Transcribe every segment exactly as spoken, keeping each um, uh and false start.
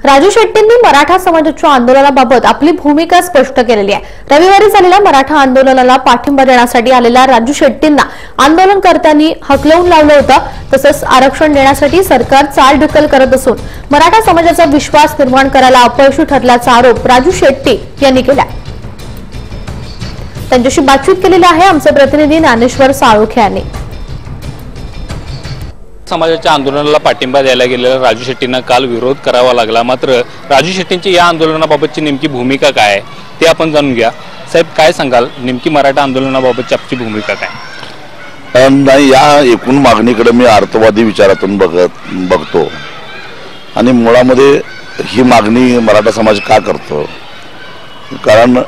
राजू शेट्टींनी मराठा समाजाच्या आंदोलनाबाबत आपली भूमिका स्पष्ट केलेली आहे। रविवारी झालेल्या मराठा आंदोलनाला पाठिंबा देण्यासाठी आलेल्या राजू शेट्टींना आंदोलनकर्त्यांनी हकलवून लावलं होतं। तसंच आरक्षण देण्यासाठी सरकार चालढकल करत असून मराठा समाजाचा विश्वास निर्माण करायला अपयशी ठरल्याचा आरोप राजू शेट्टी यांनी केला। त्यांच्याशी बातचीत केलेली आहे आमचे प्रतिनिधी ज्ञानेश्वर साळोखे यांनी। समाजाच्या आंदोलनाला पाठिंबा द्यायला गेलेल्या राजू शेट्टींना काल विरोध करावा लागला। मात्र राजू शेट्टींची या आंदोलनाबाबतची नेमकी भूमिका काय आहे ते आपण जाणून घ्या। साहेब, काय सांगाल, नेमकी मराठा आंदोलनाबाबतची आपली भूमिका काय? नाही, या एकूण मागणीकडे मी अर्थवादी विचारातून बघत बघतो आणि मुळामध्ये ही मागणी मराठा समाज का करतो? कारण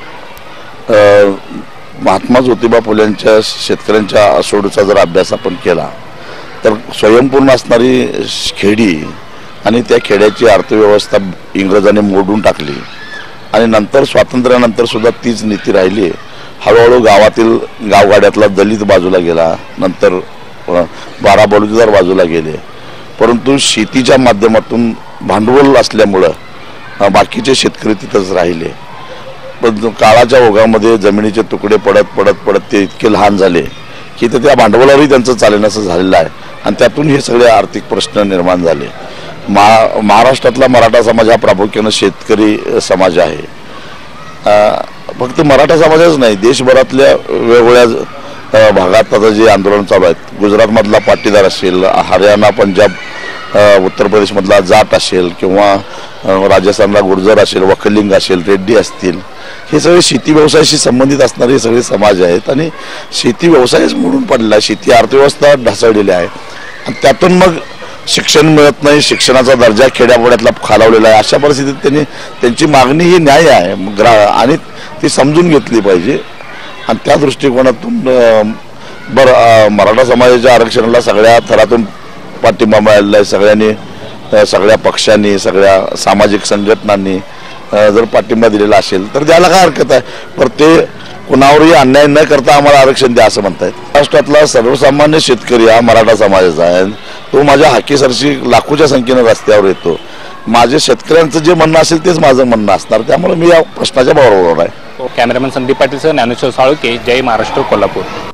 महात्मा ज्योतिबा फुलेंच्या शेतकऱ्यांच्या असोडचा जर अभ्यास आपण केला तर स्वयंपूर्ण असणारी खेडी आणि त्या खेड्याची अर्थव्यवस्था इंग्रजांनी मोडून टाकली आणि नंतर स्वातंत्र्यानंतर सुद्धा तीच नीती राहिली। हळूहळू गावातील गावगाड्यातला दलित बाजूला गेला, नंतर बारा बलुतेदार बाजूला गेले, परंतु शेतीच्या माध्यमातून भांडवल असल्यामुळं बाकीचे शेतकरी तिथंच राहिले। पण काळाच्या ओघामध्ये जमिनीचे तुकडे पडत पडत पडत ते इतके लहान झाले की ते त्या भांडवलावरही त्यांचं चालण्याचं झालेलं आहे आणि त्यातून हे सगळे आर्थिक प्रश्न निर्माण झाले। महा महाराष्ट्रातला मराठा समाज हा प्रामुख्यानं शेतकरी समाज आहे। फक्त मराठा समाजच नाही, देशभरातल्या वेगवेगळ्या भागात आता जे आंदोलन चालू आहेत, गुजरातमधला पाटीदार असेल, हरियाणा, पंजाब, उत्तर प्रदेशमधला जाट असेल किंवा राजस्थानला गुर्जर असेल, वखलिंग असेल, रेड्डी असतील, हे सगळे शेती व्यवसायाशी संबंधित असणारे सगळे समाज आहेत आणि शेती व्यवसायच मोडून पडलेला आहे, शेती अर्थव्यवस्था ढासळलेली आहे आणि त्यातून मग शिक्षण मिळत नाही, शिक्षणाचा दर्जा खेड्यापाड्यातला खालावलेला आहे। अशा परिस्थितीत त्यांनी त्यांची मागणी ही न्याय आहे ग्रा आणि ती समजून घेतली पाहिजे आणि त्या दृष्टिकोनातून बरं मराठा समाजाच्या आरक्षणाला सगळ्या थरातून पाठिंबा मिळालेला आहे। सगळ्यांनी, सगळ्या पक्षांनी, सगळ्या सामाजिक संघटनांनी जर पाठिंबा दिलेला असेल तर द्यायला काय हरकत आहे, पण ते कुणावरही अन्याय न करता आम्हाला आरक्षण द्या असं म्हणतायत। महाराष्ट्रातला सर्वसामान्य शेतकरी हा मराठा समाजाचा आहे, तो माझ्या हाकेसरशी लाखोच्या संख्येनं रस्त्यावर येतो। माझे शेतकऱ्यांचं जे म्हणणं असेल तेच माझं म्हणणं असणार, त्यामुळे मी या प्रश्नाच्या बरोबर आहे। कॅमेरामॅन संदीप पाटील सह ज्ञानेश्वर साळोखे, जय महाराष्ट्र, कोल्हापूर।